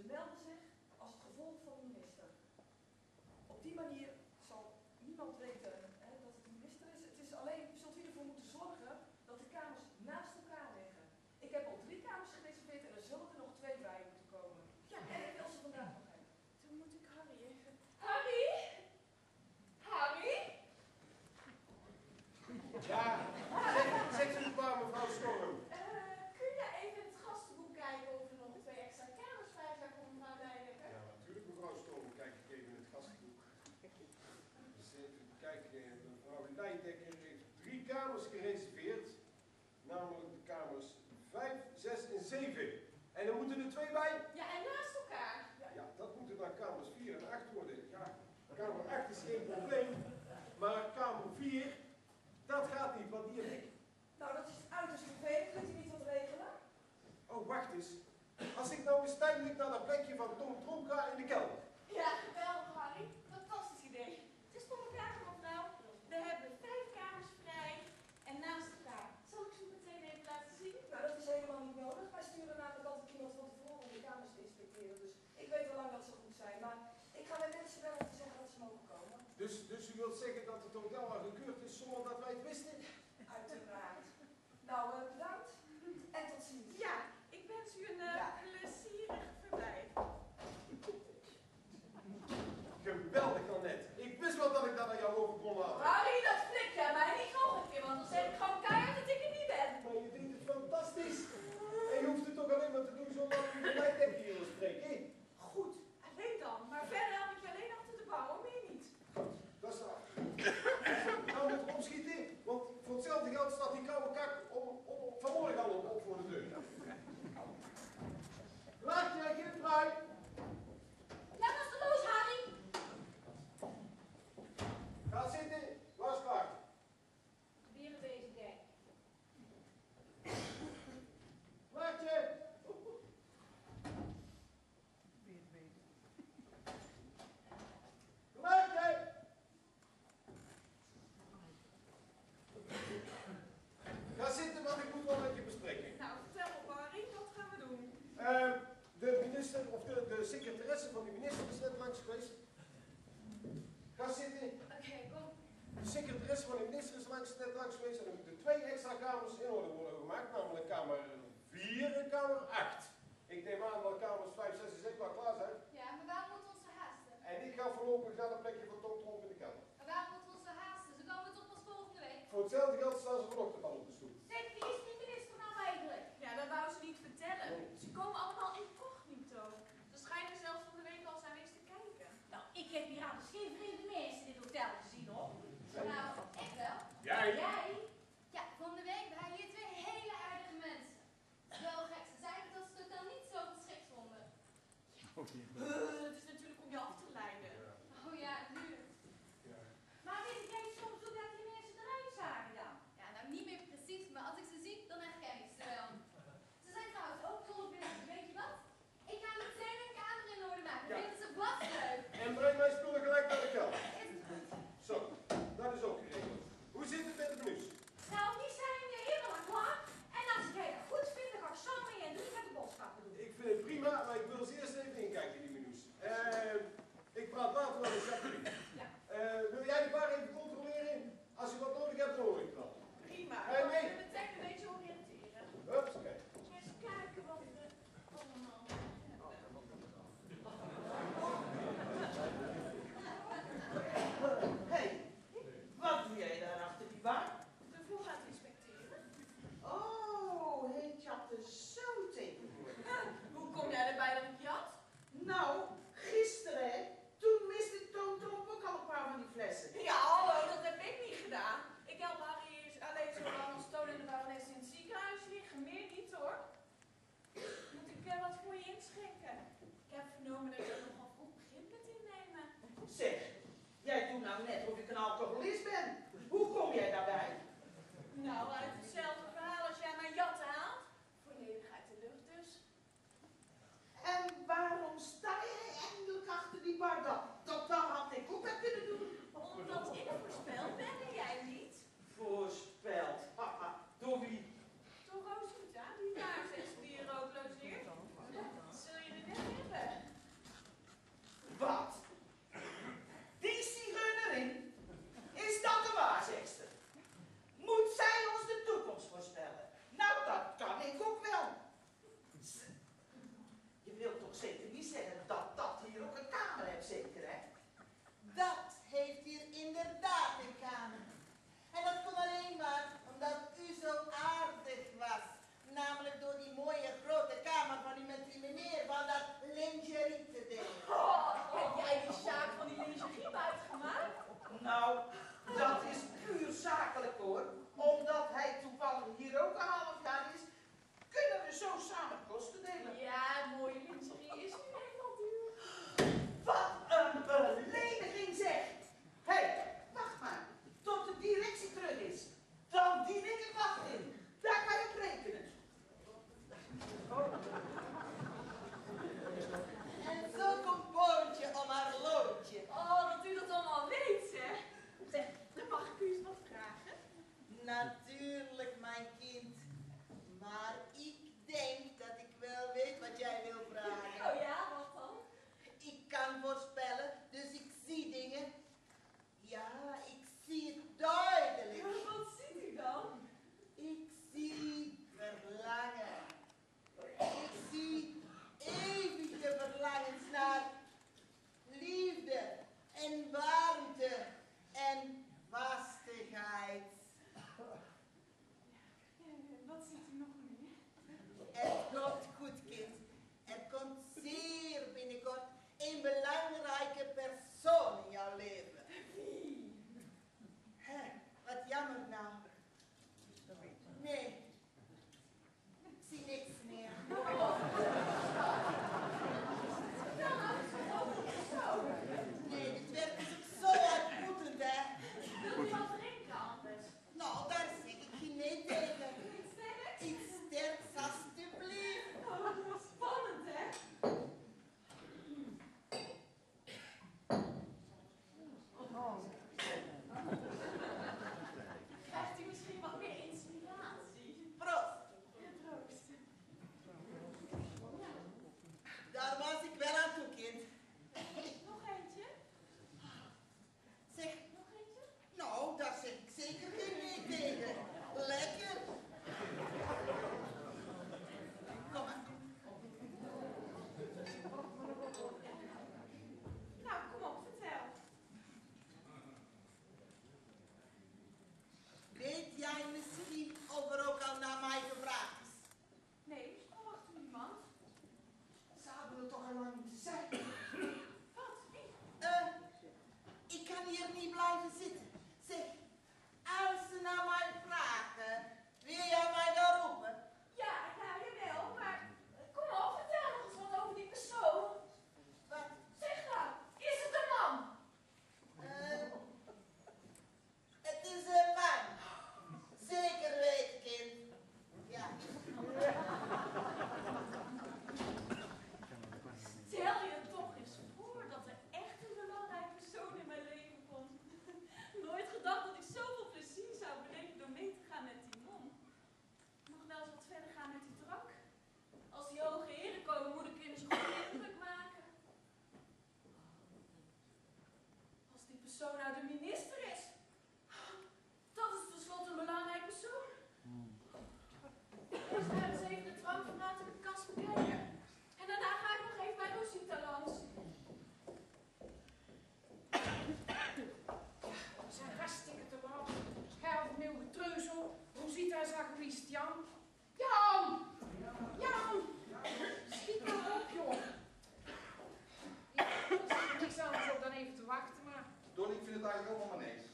Ze melden zich als het gevolg van de minister. Op die manier zal niemand weten dat het de minister is. Het is alleen, zult u ervoor moeten zorgen dat de kamers naast elkaar liggen. Ik heb al 3 kamers gereserveerd en er zullen er nog 2 bij moeten komen. Ja, en ik wil ze vandaag nog hebben. Dan moet ik Harry even... Harry? Harry? Ja, zegt u het maar, mevrouw Storm. Kun je even in het gastenboek kijken of er nog 2 extra kamers vrij zijn voor mevrouw Leidekker? Ja, natuurlijk mevrouw Storm. Kijk ik even in het gastenboek. Dus even kijken, mevrouw Leidekker heeft 3 kamers gereserveerd. Namelijk de kamers 5, 6 en 7. En er moeten er 2 bij. Ja, en naast elkaar. Ja, dat moeten dan kamers 4 en 8 worden. Ja, kamer 8 is geen probleem. Maar kamer 4, dat gaat niet, want die heb ik. Nou, dat is uiterst vervelend. Kunt u niet wat regelen? Oh, wacht eens. Als ik nou eens tijdelijk naar dat plekje van Tom Trom ga in de kelder. Ja, geweldig Harry. Fantastisch idee. Het is voor elkaar, mevrouw. We hebben 5 kamers vrij en naast elkaar. Zal ik ze meteen even laten zien? Nou, dat is helemaal niet nodig. Wij sturen namelijk altijd iemand van tevoren om de kamers te inspecteren. Dus ik weet al lang dat ze goed zijn. Maar ik ga bij mensen wel om te zeggen dat ze mogen komen. Dus u wilt zeggen dat het hotel al gekeurd is zonder dat wij het wisten? Uiteraard. Nou, bedankt. En tot ziens. Ja, ik wens u een plezierig verblijf. Geweldig, Annette. Ik wist wel dat ik dat aan jou over kon laten. Harry, dat flik jij mij niet nog een keer, want dan zeg ik gewoon keihard dat ik er niet ben. Maar je deed het fantastisch. En je hoeft het toch alleen maar te doen zonder dat je de Leidekker hier wil spreken, hè? Goed, alleen dan. Maar verder help ik je alleen achter de bouw, meer niet. Dat is waar. Nou moet er opschieten, want voor hetzelfde geld staat die koude kak vanmorgen al op voor de deur. Laat je geen vrij. Laat ons er los, Harry. Ga zitten, was klaar. Weer een bezig, denk. Laat je. Laat je. Ga zitten, want ik moet wel met je bespreken. Nou, vertel op, Harry, wat gaan we doen? De minister, of de secretaresse van de minister is net langs geweest. Ga zitten. Oké, kom. De secretaresse van de minister is net langs geweest en er moeten 2 extra kamers in orde worden gemaakt, namelijk kamer 4 en kamer 8. Ik neem aan dat kamers 5, 6 en 7 wel klaar zijn. Ja, maar waar moeten we ons haasten? En ik ga voorlopig naar een plekje van Tom Tromp in de kelder. En waar moeten we ons haasten? Ze komen toch pas volgende week? Voor hetzelfde geld staan ze vanochtend al op de stoep. Zeg, wie is die minister nou eigenlijk? Ja, dat wou ze niet vertellen. Ze komen allemaal incognito. Ze schijnen zelfs van de week al zijn eens te kijken. Nou, ik heb hier aan geen vreemde mensen in dit hotel gezien, hoor. Nou, echt wel. Jij? Jij? Ja, van de week waren hier 2 hele aardige mensen. Wel gek, ze zeiden dat ze het dan niet zo geschikt vonden. Het is natuurlijk om je af te leiden. Oh ja, natuurlijk. Ja. Maar weet jij soms hoe dat die mensen eruit zagen dan? Ja, nou niet meer precies, maar als ik ze zie, dan herken ik ze wel. Ze zijn trouwens ook dol bezig, weet je wat? Ik ga meteen een kamer in orde maken, Ja. dit is een bladleuk. En breng mijn spullen gelijk naar de kelder. Is het goed? Zo, dat is ook geregeld. Hoe zit het met de menus? Nou, die zijn helemaal klaar. En als jij dat goed vindt, dan ga ik zo mee en doe met de boodschappen doen. Ik vind het prima, maar ik wil eens eerst even inkijken in die menus. Ik praat later wel met Jacqueline. Ja. Wil jij de bar even controleren? Als je wat nodig hebt, dan hoor ik het wel. Prima. Hey, nee. Ik wil meteen een beetje oriënteren. Hups, oké. Eens kijken wat we allemaal Hé, wat doe jij daar achter die bar? de voorraad inspecteren. Oh, heet je er zo tegenwoordig? Hoe kom jij erbij dat ik jat? Nou, gisteren, hè, toen miste Toon Tromp ook al een paar van die flessen. Ja, hallo, dat heb ik niet gedaan. Ik help Harry alleen zo lang als Toon en de barones in het ziekenhuis liggen. Meer niet hoor. Moet ik wat voor je inschenken? Ik heb vernomen dat je nogal goed begint met innemen. Zeg, jij doet nou net of ik een alcoholist ben. Hoe kom jij daarbij? Nou, uit hetzelfde verhaal als jij mijn jatten haalt. Volledig uit de lucht dus. En waarom sta jij eindelijk achter die bar dan? Dat had ik ook wel kunnen doen. Omdat ik voorspeld ben en jij niet. Voorspeld. Haha, door wie? Toch Rosita, die daar zegt die je rook logeert. Zul je er net hebben. natuurlijk, mijn kind. Maar ik denk dat ik wel weet wat jij wil vragen. Oh ja, wat dan? Ik kan voorspellen, dus ik zie dingen. Ja, ik zie het duidelijk. Wat ziet u dan? Ik zie verlangen. Ik zie eeuwige verlangens naar liefde en warmte en vastigheid. Wat ziet u nog meer? Het komt goed, kind. Er komt zeer binnenkort een belangrijke persoon in jouw leven. Wie? Hè, wat jammer nou. Nee, ik zie niks meer. Nee, dit werkt dus ook zo uitputtend, hè. Wilt u wat drinken anders? Nou, daar zeg ik geen nee tegen. Iets sterks? Iets sterks, alstublieft. Oh, spannend, hè? Krijgt u misschien wat meer inspiratie? Proost. Proost. Daar was ik wel aan toe, kind. Nog eentje? Zeg, Nog eentje? nou, daar zeg ik zeker geen nee tegen. Lekker. Kom maar. Nou, kom op, vertel. Weet jij misschien of er ook al naar mij gevraagd is? Nee, verwacht u niemand? Zouden we toch al lang moeten zijn? Wat? Wie? Ik kan hier niet blijven zitten. Zeg, als ze naar mij vragen, wil jij mij dan roepen? Ja, jawel, maar kom op, vertel nog eens wat over die persoon. Wat? Zeg nou, is het een man? Het is een man. Zeker weten, kind. Ja. Stel je toch eens voor dat er echt een belangrijk persoon in mijn leven komt. Nooit gedacht dat ik zoveel plezier zou beleven door mee te gaan met die man. Ik mag wel eens wat verder gaan met die drank. Als die hoge heren komen, moet ik immers een goede indruk maken. Als die persoon nou de minister is, dat is tenslotte een belangrijk persoon. Eerst ga ik eens even de drankapparaat in de kast bekijken. En daarna ga ik nog even bij Rosita langs. We zijn hartstikke te laat. Helft mil getreuzel. Rosita is al geweest, Jan. Jan! Jan! Schiet maar op, joh. Ja, er is niks anders op dan even te wachten, maar... Donnie, ik vind het eigenlijk helemaal maar niks.